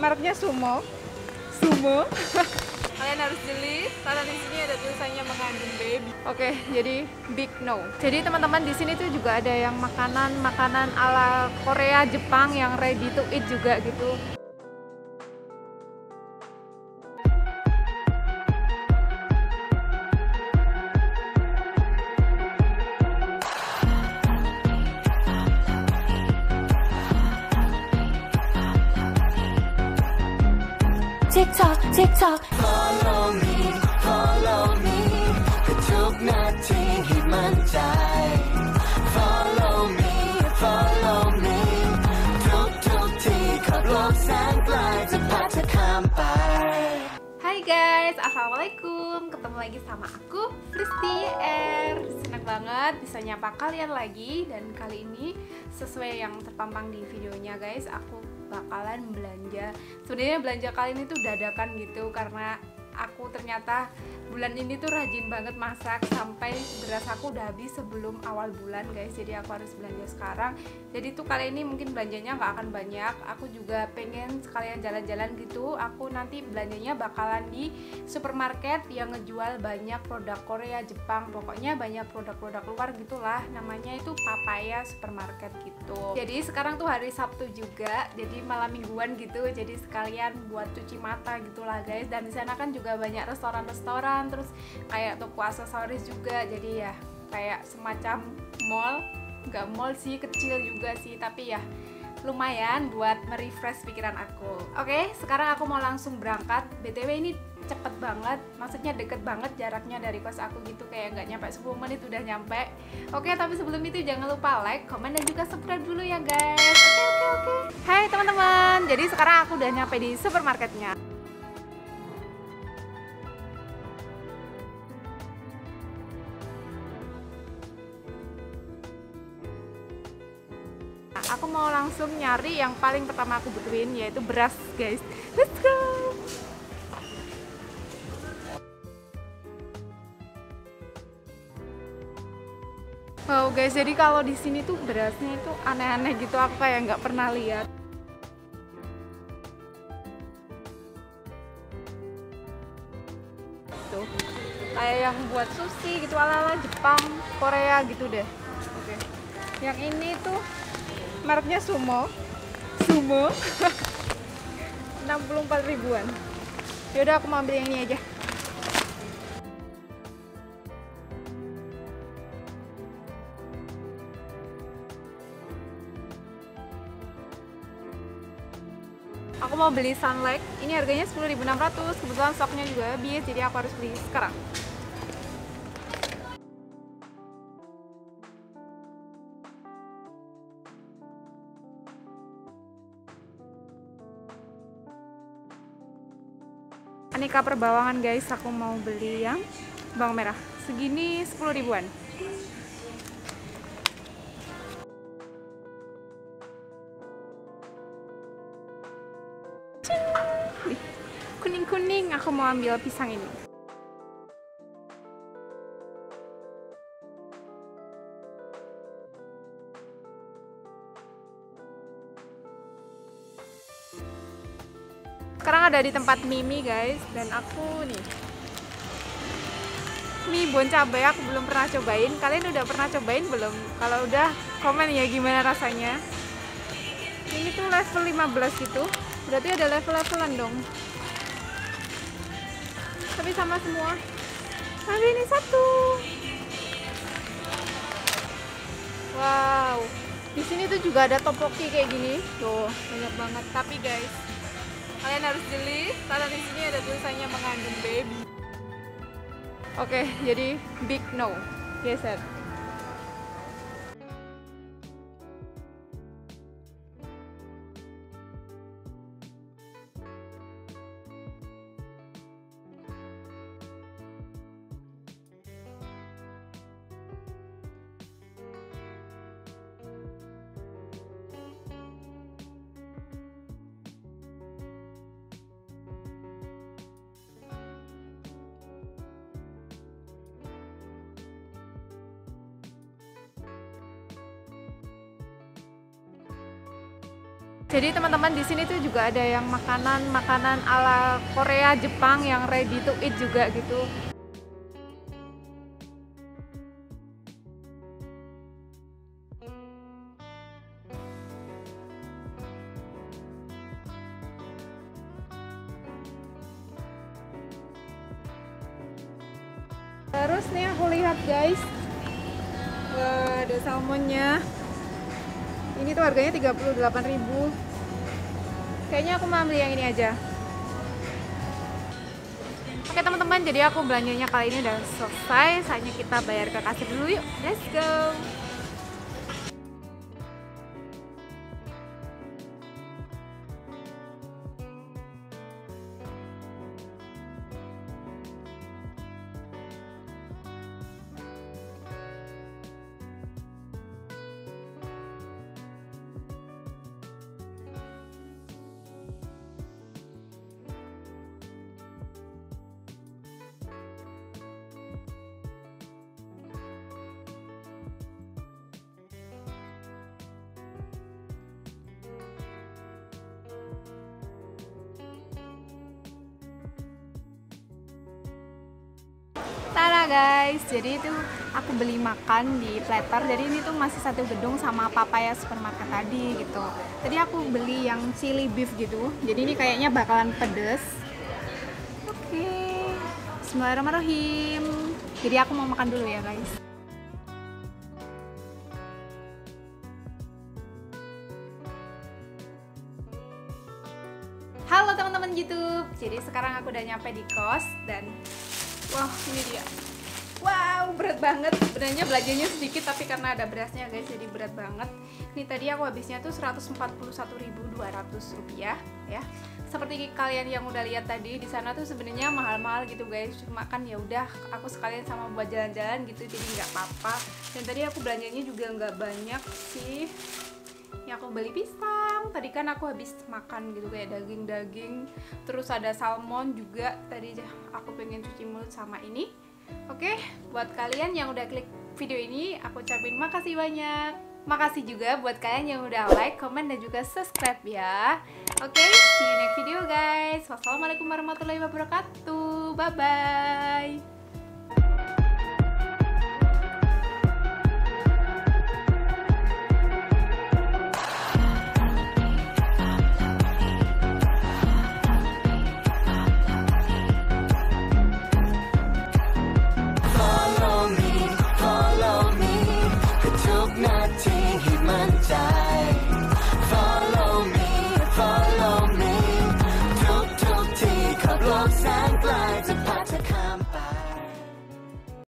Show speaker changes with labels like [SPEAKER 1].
[SPEAKER 1] Mereknya Sumo. Sumo. Kalian harus jeli karena di sini ada tulisannya mengandung baby. Oke, jadi big no. Jadi teman-teman di sini tuh juga ada yang makanan ala Korea, Jepang yang ready to eat juga gitu.
[SPEAKER 2] TikTok, TikTok. Follow me, follow me. ทุกนาทีให้มั่นใจ Follow me, follow me. ทุกที่ขอบโลกแสนไกลจะพาเธอข้ามไป
[SPEAKER 1] Hai guys, assalamualaikum. Ketemu lagi sama aku, Fristi R. Senang banget bisa nyapa kalian lagi. Dan kali ini sesuai yang terpampang di videonya guys, aku bakalan belanja. Sebenarnya belanja kali ini tuh dadakan gitu, karena aku ternyata bulan ini tuh rajin banget masak, sampai beras aku udah habis sebelum awal bulan guys. Jadi aku harus belanja sekarang. Jadi tuh kali ini mungkin belanjanya nggak akan banyak. Aku juga pengen sekalian jalan-jalan gitu. Aku nanti belanjanya bakalan di supermarket yang ngejual banyak produk Korea, Jepang, pokoknya banyak produk-produk luar gitulah. Namanya itu Papaya Supermarket gitu. Jadi sekarang tuh hari Sabtu juga, jadi malam mingguan gitu. Jadi sekalian buat cuci mata gitulah guys. Dan di sana kan juga banyak restoran-restoran, terus kayak toko aksesoris juga. Jadi ya kayak semacam mall, nggak mall sih, kecil juga sih, tapi ya lumayan buat merefresh pikiran aku. Oke, sekarang aku mau langsung berangkat. BTW ini cepet banget, maksudnya deket banget jaraknya dari kos aku gitu, kayak nggak nyampe 10 menit udah nyampe. Oke, tapi sebelum itu jangan lupa like, komen, dan juga subscribe dulu ya guys. Oke. Hai teman-teman, jadi sekarang aku udah nyampe di supermarketnya. Aku mau langsung nyari yang paling pertama aku butuhin, yaitu beras guys. Let's go. Wow guys, jadi kalau di sini tuh berasnya itu aneh-aneh gitu, aku kayak nggak pernah lihat. Tuh, kayak yang buat sushi gitu, ala-ala Jepang, Korea gitu deh. Oke. Yang ini tuh mereknya Sumo. 64 ribuan. Yaudah aku mau ambil yang ini aja. Aku mau beli Sunlight. Ini harganya 10.600. Kebetulan stoknya juga habis, jadi aku harus beli sekarang. Aneka Perbawangan guys, aku mau beli yang bawang merah. Segini 10 ribuan. Kuning-kuning, aku mau ambil pisang ini. Sekarang ada di tempat Mimi guys, dan aku nih mie bon cabai aku belum pernah cobain. Kalian udah pernah cobain belum? Kalau udah, komen ya gimana rasanya. Ini tuh level 15 gitu, berarti ada level-levelan dong. Tapi sama semua. Tapi ini satu. Wow, di sini tuh juga ada tteokbokki kayak gini. Tuh banyak banget. Tapi guys, kalian harus jeli karena di sini ada tulisannya mengandung baby. Oke, jadi big no, geser. Jadi teman-teman di sini tuh juga ada yang makanan ala Korea, Jepang yang ready to eat juga gitu. Terus nih aku lihat guys, wah, ada salmonnya. Ini tuh harganya 38.000. Kayaknya aku mau beli yang ini aja. Oke teman-teman, jadi aku belanjanya kali ini udah selesai. Saatnya kita bayar ke kasir dulu yuk. Let's go. Tada guys, jadi itu aku beli makan di Platter. Jadi ini tuh masih satu gedung sama Papaya Supermarket tadi gitu. Tadi aku beli yang chili beef gitu. Jadi ini kayaknya bakalan pedes. Oke, Bismillahirrahmanirrahim. Jadi aku mau makan dulu ya guys. Halo teman-teman YouTube. Jadi sekarang aku udah nyampe di kos dan wah, ini dia. Wow, berat banget. Sebenarnya belanjanya sedikit tapi karena ada berasnya guys, jadi berat banget. Ini tadi aku habisnya tuh Rp141.200 ya. Seperti kalian yang udah lihat tadi, di sana tuh sebenarnya mahal-mahal gitu guys. Cuma kan ya udah, aku sekalian sama buat jalan-jalan gitu, jadi nggak apa-apa. Dan tadi aku belanjanya juga nggak banyak sih. Ini aku beli pisang. Tadi kan aku habis makan gitu kayak daging-daging. Terus ada salmon juga. Tadi aku pengen cuci mulut sama ini. Oke, buat kalian yang udah klik video ini, aku ucapin makasih banyak. Makasih juga buat kalian yang udah like, comment, dan juga subscribe ya. Oke, see you next video guys. Wassalamualaikum warahmatullahi wabarakatuh. Bye-bye.
[SPEAKER 2] Follow me ทุกที่ขอบโลกแสนไกลจะพาเธอข้าม